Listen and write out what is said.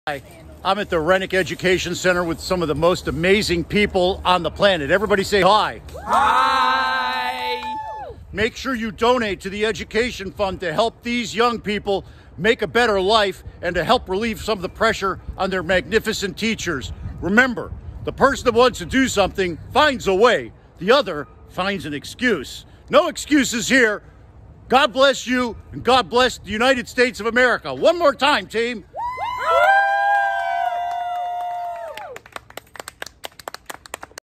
Hi, I'm at the Renick Education Center with some of the most amazing people on the planet. Everybody say hi. Hi! Make sure you donate to the education fund to help these young people make a better life and to help relieve some of the pressure on their magnificent teachers. Remember, the person that wants to do something finds a way. The other finds an excuse. No excuses here. God bless you, and God bless the United States of America. One more time, team.